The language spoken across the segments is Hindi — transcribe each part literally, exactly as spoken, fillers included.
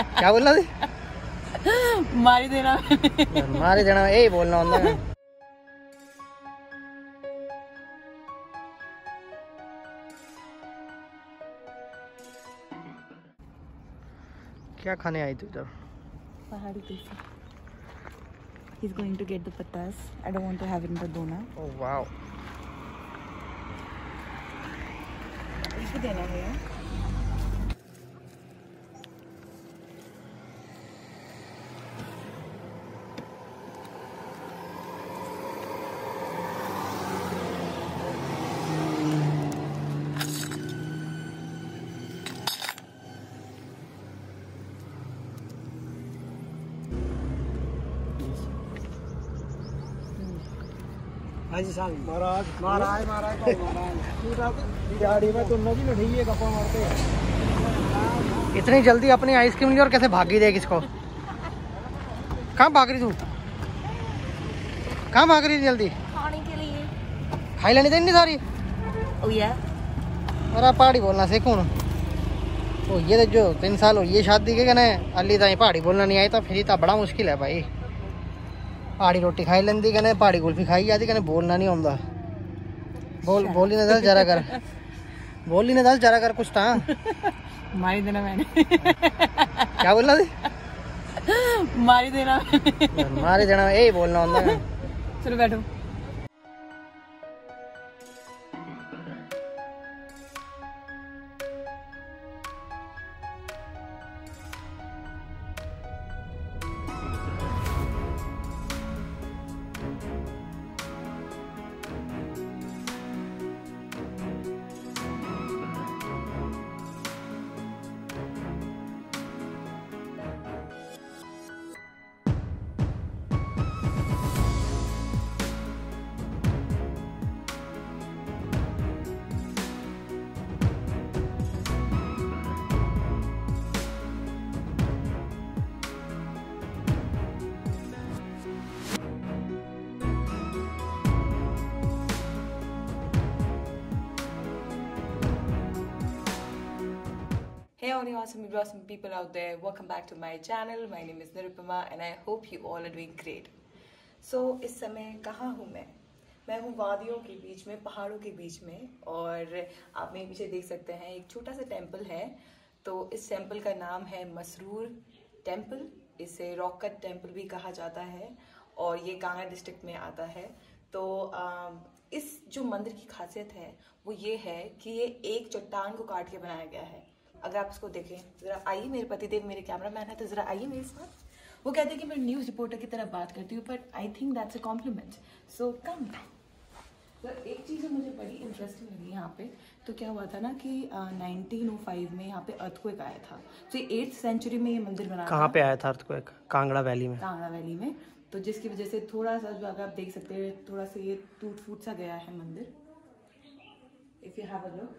क्या बोलना थी? मारी देना मारी देना यही बोलना होता है। क्या खाने आई तू इधर? पहाड़ी kulfi. He's going to get the patas. I don't want to have it in the dona. Oh wow. इसको देना है यार। महाराज महाराज महाराज में तुम नदी में ढीए गप्पा मारते। इतनी जल्दी अपनी आइसक्रीम ली और कैसे भागी देगी इसको? कहाँ भाग रही तू? कहाँ भाग रही जल्दी? खाने के लिए। खाई लेनी देनी सारी। ओ या अरे पहाड़ी बोलना सीखूं ना। ओ ये तो जो तीन साल हो ये शादी के कने अली ताई पहाड़ी बोलना नहीं आई तो फिर तो बड़ा मुश्किल है भाई। पहाड़ी रोटी खाई लेंदी कने पहाड़ी कुल्फी खाई जाती कने बोलना नहीं आਉਂਦਾ। बोल बोली ना दस जरा कर। बोली ना दस जरा कर कुछ था। मारी देना मैंने। क्या बोलना थी? मारी देना मारी देना यही बोलना होता है। चलो बैठो। Hey all you awesome, awesome people out there, welcome back to my channel. My name is Nirupama and I hope you all are doing great. So इस समय कहाँ हूँ मैं? मैं हूँ वादियों के बीच में, पहाड़ों के बीच में, और आप मेरे पीछे देख सकते हैं एक छोटा सा टेम्पल है। तो इस टेम्पल का नाम है मसरूर टेम्पल। इसे रॉक कट टेम्पल भी कहा जाता है और ये कांगड़ा डिस्ट्रिक्ट में आता है। तो आ, इस जो मंदिर की खासियत है वो ये है कि ये एक चट्टान को काट के बनाया गया है। अगर आप इसको देखें, जरा आइए, मेरे पतिदेव मेरे कैमरामैन है तो जरा आइए मेरे साथ। वो कहते हैं कि मैं न्यूज़ रिपोर्टर की तरह बात करती हूँ, but I think that's a compliment. So come. तो एक चीज़ मुझे बड़ी इंटरेस्टिंग लगी यहाँ पे। तो क्या हुआ था ना कि नाइनटीन ओ फाइव में यहाँ पे अर्थक्वेक आया था। तो ये एट्थ सेंचुरी में ये मंदिर बना। कहाँ पे आया था अर्थक्वेक? कांगड़ा वैली में। कांगड़ा वैली में। तो जिसकी वजह से थोड़ा सा, जो अगर आप देख सकते हैं, थोड़ा सा ये टूट फूट सा गया है मंदिर। If you have a look.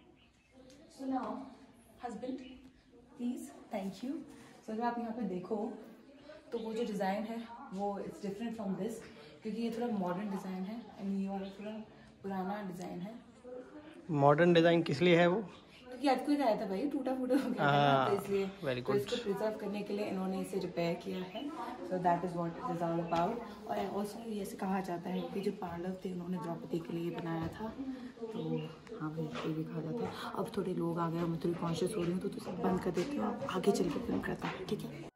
So now husband please, thank you. So अगर आप यहाँ पे देखो तो वो जो डिज़ाइन है वो इट्स डिफरेंट फ्रॉम दिस, क्योंकि ये थोड़ा मॉडर्न डिज़ाइन है एंड ये वाला थोड़ा पुराना डिज़ाइन है। मॉडर्न डिज़ाइन किस लिए है वो? क्योंकि अर्थक्वेक आया था भाई, टूटा फूटा हो गया था, तो इसलिए तो इसको प्रिजर्व करने के लिए इन्होंने इसे रिपेयर किया है। So that is what it is all about. और ऑल्सो ये ऐसे कहा जाता है कि जो पांडव थे उन्होंने द्रौपदी के लिए बनाया था। तो हाँ भाई, ये भी कहा जाता है। अब थोड़े लोग आ गए, मैं थोड़ी कॉन्शियस हो रही हूँ, तो, तो सब बंद कर देती हूँ, आगे चल के फिल्म करता है, ठीक है।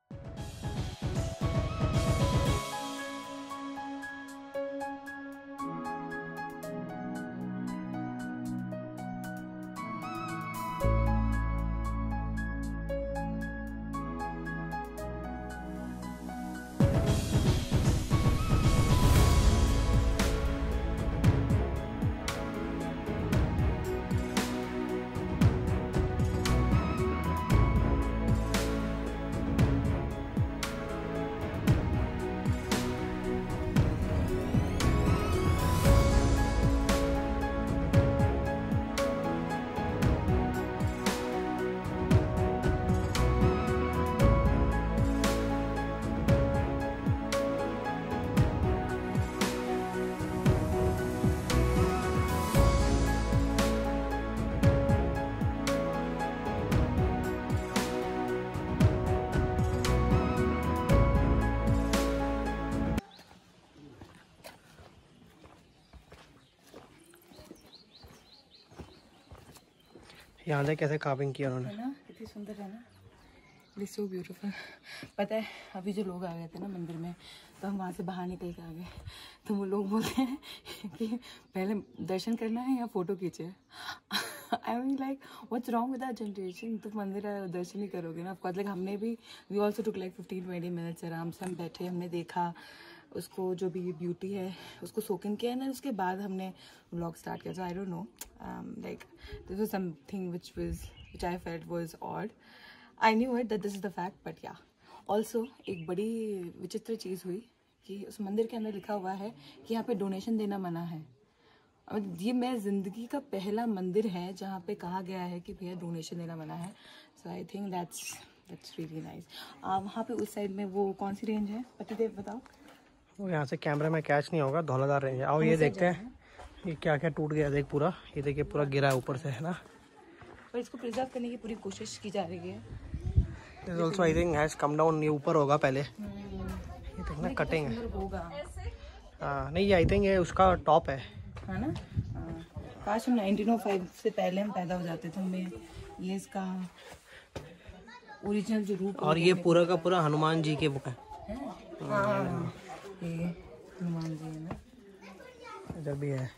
यहाँ से कैसे कार्विंग किया उन्होंने, है ना, कितनी सुंदर है ना, इट्स सो ब्यूटीफुल। पता है अभी जो लोग आ गए थे ना मंदिर में, तो हम वहाँ से बाहर निकल के आ गए, तो वो लोग बोलते हैं कि पहले दर्शन करना है या फोटो खींचे। I mean like what's wrong with that generation, तो मंदिर आए दर्शन ही करोगे ना। ऑफकोर्स लाइक हमने भी we also took like fifteen twenty minutes आराम से हम बैठे, हमने देखा उसको जो भी ब्यूटी है उसको सोकिंग किया ना, उसके बाद हमने व्लॉग स्टार्ट किया। So I don't know like this was something which was which I felt was odd. I knew it that this is the fact, but yeah also एक बड़ी विचित्र चीज़ हुई कि उस मंदिर के अंदर लिखा हुआ है कि यहाँ पे डोनेशन देना मना है। और ये मेरे ज़िंदगी का पहला मंदिर है जहाँ पे कहा गया है कि भैया डोनेशन देना मना है। So I think that's that's really nice. वहाँ पे उस साइड में वो कौन सी रेंज है पतिदेव बताओ? वो यहाँ से कैमरे में कैच नहीं होगा, धौलाधार रेंज है। आओ ये देखते हैं ये क्या क्या टूट गया, देख पूरा, ये देखिए पूरा गिरा है ऊपर से, है ना। पर इसको प्रिजर्व करने की पूरी कोशिश की जा रही है। This also I think has come down, ये ऊपर होगा पहले, ये देखना कटिंग है होगा। हाँ नहीं ये आई थिंक ये उसका टॉप है, है ना। काश हम नाइनटीन ओ फाइव से पहले हम पैदा हो जाते थे, हमें ये इसका ओरिजिनल जो रूप। और ये पूरा का पूरा हनुमान जी के बुक है। हाँ ये हनुमान जी है ना, इधर भी है।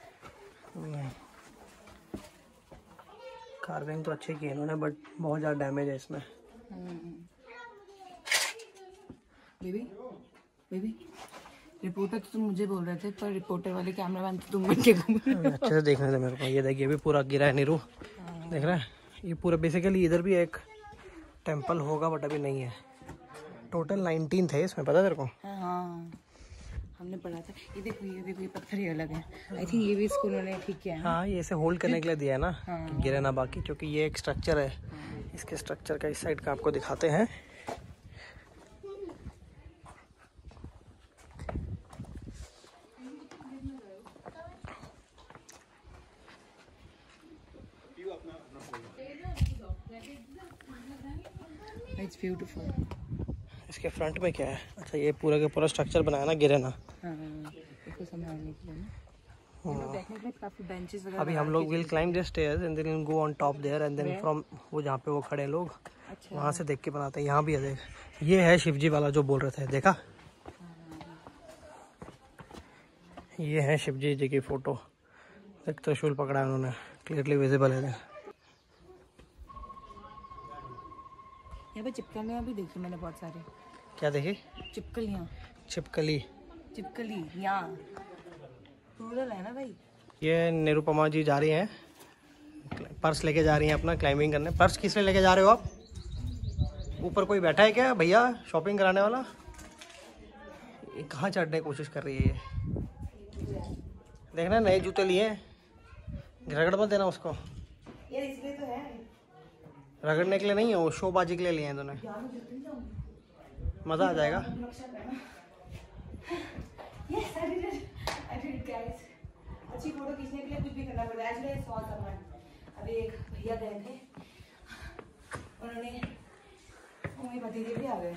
कार्विंग तो अच्छे किए इन्होंने, बट बहुत ज़्यादा डैमेज है इसमें। बेबी बेबी रिपोर्टर तो तुम मुझे बोल रहे थे, पर रिपोर्टर वाले कैमरामैन तो तुम बन के घूम रहे हो। अच्छे से देखने से मेरे को, ये देखिए भी पूरा गिरा है नीरू, देख रहा है। ये पूरा बेसिकली इधर भी एक टेंपल होगा बट अभी नहीं है। टोटल नाइनटीन थे इसमें, पता तेरे को? हाँ हमने पढ़ा था। ये देखो ये देखो ये पत्थर ही अलग है। आई थिंक ये भी इसको उन्होंने ठीक किया है। हाँ ये इसे होल्ड करने के लिए दिया है ना, हाँ। गिरे ना बाकी, क्योंकि ये एक स्ट्रक्चर है। इसके स्ट्रक्चर का इस साइड का आपको दिखाते हैं। It's beautiful. इसके फ्रंट में क्या है? अच्छा ये पूरा का पूरा स्ट्रक्चर बनाया ना, गिरे ना। हाँ इसको संभालने के लिए ना, बैठने के लिए काफी बेंचेस वगैरह। अभी हम लोग will climb the stairs and then go on top there and then from वो जहाँ पे वो खड़े लोग, अच्छा वहाँ से देख के बनाते हैं। यहाँ भी है देख, ये है शिवजी वाला जो बोल रहे थे, देखा? ये है शिवजी जी की फोटो, एक त्रिशूल पकड़ा है उन्होंने, क्लियरली विजिबल है। यहाँ पे चिपकलियाँ भी देखी मैंने बहुत सारी। क्या देखी? चिपकलियाँ। छिपकली। चिपकली यहाँ प्लूरल है ना भाई। ये निरुपमा जी जा रही हैं, पर्स लेके जा रही हैं अपना क्लाइंबिंग करने। पर्स किस लिए लेके जा रहे हो आप? ऊपर कोई बैठा है क्या भैया शॉपिंग कराने वाला? ये कहाँ चढ़ने की कोशिश कर रही है ये? देखना नए जूते लिए हैं, रगड़ मत देना उसको। ये इसलिए तो है, रगड़ने के लिए नहीं है, वो शोबाजी के लिए लिए हैं दोनों। मज़ा आ जाएगा। Yes, I did it. I did it, guys. अच्छी फोटो खींचने के लिए कुछ भी करना पड़ता है। Actually, I saw someone. अभी एक भैया गए थे, उन्होंने वो मेरे भतीजे भी आ गए।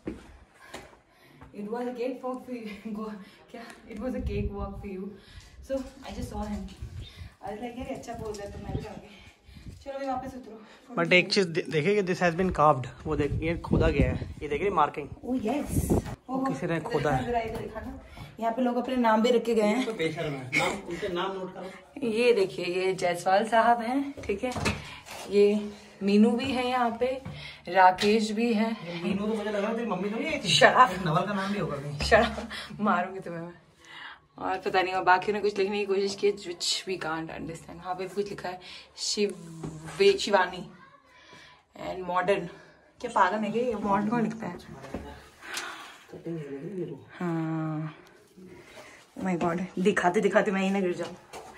It was a cake walk for you. Go, क्या? It was a cake walk for you. So I just saw him. I was like यार अच्छा पोज है, तो मैं भी जाऊँगी। चलो भी वापस उतरो। बट एक चीज देखिए कि दिस हैज बीन कार्व्ड, वो देख ये खोदा गया है, ये देख रही मार्किंग। ओह यस, वो किसी ने खोदा है। यहाँ पे लोग अपने नाम भी रखे गए हैं। तो बेशर्म है, नाम उनके नाम नोट करो। ये देखिए ये जायसवाल साहब हैं, ठीक है। ये मीनू भी है यहाँ पे, राकेश भी है। मीनू तो मुझे लग रहा है तेरी मम्मी तो नहीं आई थी। शराब एक नवल का नाम भी होगा कहीं। शराब मारूंगी तुम्हें मैं। और पता नहीं, और बाकी ने कुछ लिखने की कोशिश की विच वी कांट अंडरस्टैंड। यहाँ पे भी कुछ लिखा है शिव शिवानी एंड मॉडर्न। क्या पागल है क्या ये? मॉडर्न कौन लिखता है? हाँ माय गॉड, दिखाते दिखाते मैं ही ना गिर जाऊँ।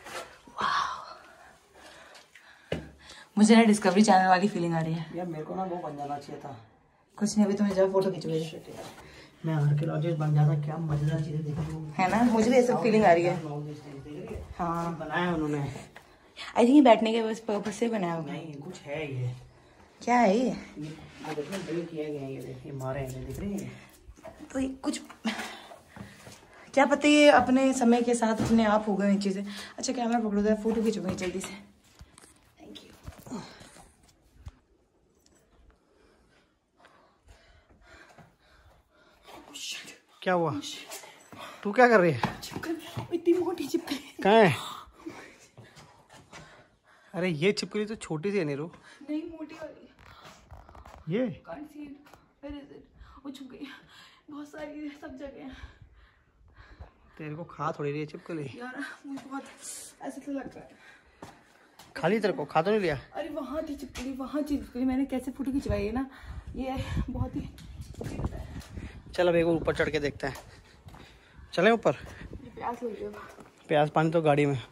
मुझे ना डिस्कवरी चैनल वाली फीलिंग आ रही है यार। मेरे को ना वो बन जाना चाहिए था। कुछ नहीं, अभी तुम्हें जब फोटो खिंचवाई मैं आर्कियोलॉजिस्ट बन जाता, क्या मजेदार चीजें देखने है ना। मुझे भी ऐसा फीलिंग आ रही है। हाँ बनाया उन्होंने। आई थिंक ये बैठने के बस पर्पज से बनाया होगा। नहीं कुछ है ये। क्या है ये? ये देखना बिल्ड किया गया है, ये देखिए मारे हैं, दिख रही है। तो ये कुछ क्या पता, ये अपने समय के साथ अपने आप हो गए चीजें। अच्छा कैमरा पकड़ो, जरा फोटो खींचूंगी जल्दी से। Thank you. क्या हुआ? तू क्या कर रही है? इतनी मोटी चिपकली कहाँ है? अरे ये चिपकली तो छोटी सी है नीरू। नहीं मोटी वाली। ये Can't see it. Where is it? वो छुप गई। बहुत सारी है, सब जगह है। तेरे को खा थोड़ी रही है चिपकली यार मुझे बहुत ऐसा तो लग रहा है। खाली तेरे को खा तो नहीं लिया? अरे वहाँ थी चिपकली, वहाँ चिपकली, मैंने कैसे फोटो खिंचवाई है ना, ये बहुत ही। चल अब एक ऊपर चढ़ के देखते हैं। चलें ऊपर? प्यास लग गई। प्यास पानी तो गाड़ी में।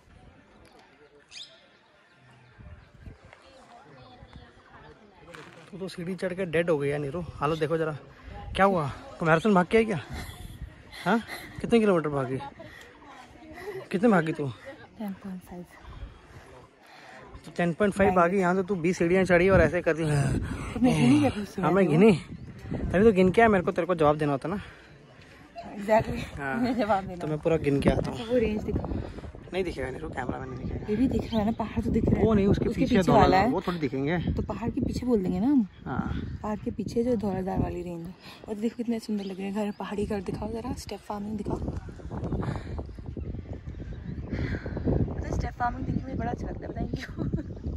तू तो सीढ़ी चढ़ के डेड हो गई है नीरू। हालत देखो जरा, क्या हुआ? तो मैराथन भाग के आई क्या? हाँ कितने किलोमीटर भागी? कितने भागी तू? Ten point five. तो टेन पॉइंट फाइव भागी, यहाँ तो तू बीस सीढ़ियाँ चढ़ी और ऐसे कर दी। हाँ मैं गिनी, तभी तो गिन के आया। मेरे को तेरे को जवाब देना होता ना। एग्जैक्टली हाँ जवाब देना। तो मैं पूरा गिन के आता हूँ। वो रेंज दिखा नहीं दिखेगा नीरू, कैमरा में नहीं दिखेगा। ये भी दिख रहा है ना, पहाड़ तो दिख रहा है। वो नहीं, उसके, उसके पीछे, पीछे वाला है, वो थोड़ी दिखेंगे। तो पहाड़ के पीछे बोल देंगे ना हम। हाँ पहाड़ के पीछे जो धौलाधार वाली रेंज है। और देखो कितने सुंदर लग रहे हैं घर, पहाड़ी घर दिखाओ जरा, स्टेप फार्मिंग दिखाओ। तो स्टेप फार्मिंग देखने में बड़ा अच्छा लगता है, बताएंगे क्यों?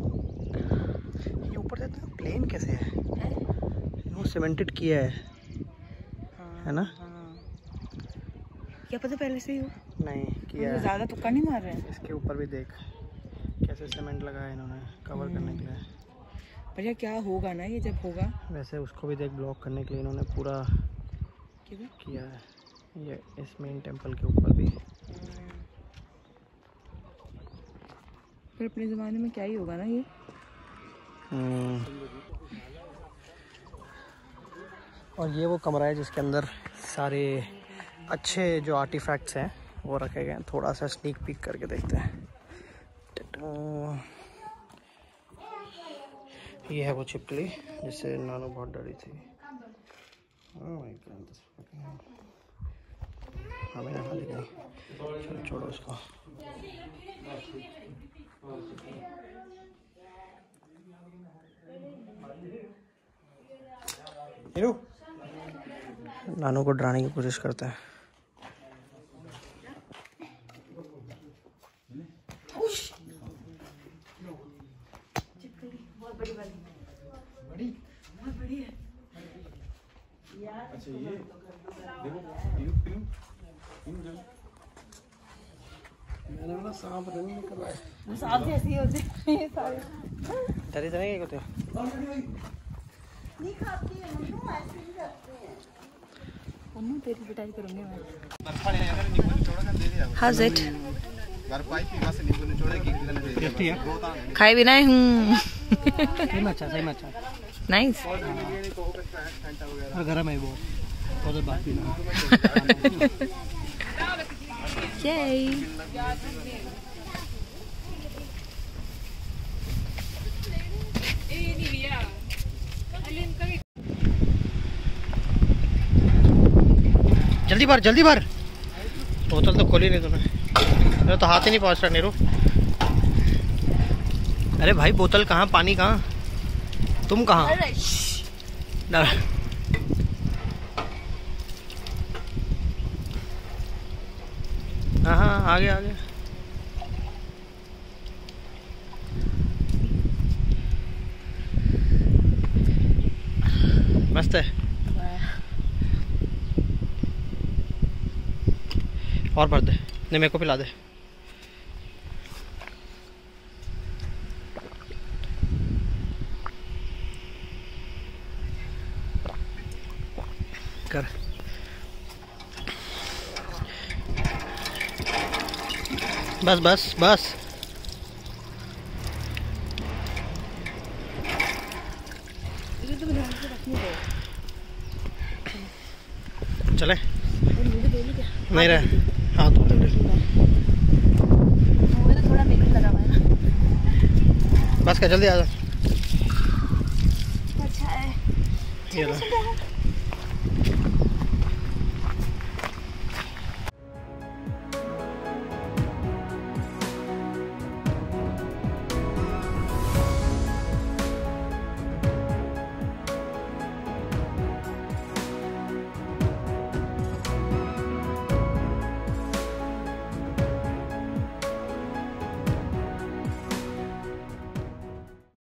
ये ऊपर से प्लेन कैसे है? वो सीमेंटेड किया है, है ना? क्या पता पहले से ही हो? नहीं किया है। ज़्यादा तुक्का नहीं मार रहे हैं। इसके ऊपर भी देख कैसे सीमेंट लगा है इन्होंने कवर करने के लिए। पर यार क्या होगा ना ये जब होगा। वैसे उसको भी देख ब्लॉक करने के लिए इन्होंने पूरा क्या किया है। ये इस मेन टेम्पल के ऊपर भी। पर अपने ज़माने में क्या ही होगा ना ये। और ये वो कमरा है जिसके अंदर सारे अच्छे जो आर्टिफैक्ट्स हैं वो रखे गए हैं। थोड़ा सा स्नीक पीक करके देखते हैं। ये है वो चिपकली जिससे नानू बहुत डरी थी। oh my God, हमें यहाँ ले गई। चलो छोड़ो उसको। नानू को डराने की कोशिश करते हैं। बहुत बड़ी वाली, बड़ी बहुत बड़ी है यार। अच्छा ये देखो, मैंने बोला सांप नहीं निकल रहा है। सांप जैसे ही होते हैं ये सारे। डरी तो नहीं होते? नहीं खाती है मम्मी, ऐसे ही करते हैं। मम्मी तेरी पिटाई करूंगी मैं। How's it? खाए भी नहीं हूँ। सही में अच्छा, सही में अच्छा। नाइस। और गरम है बहुत, बहुत बात भी ना। Yay. जल्दी भर, जल्दी भर। बोतल तो खोली नहीं तूने। मेरा तो हाथ ही नहीं पहुंच रहा नीरू। अरे भाई बोतल कहाँ, पानी कहाँ, तुम कहाँ? हाँ हाँ आगे आगे। मस्त है। और भर दे, नहीं मेरे को पिला दे। कर बस बस बस। चले नहीं रहे। हाँ तो थोड़ा मेकअप लगा हुआ है ना। बस क्या, जल्दी आ जा। अच्छा है। ये लो।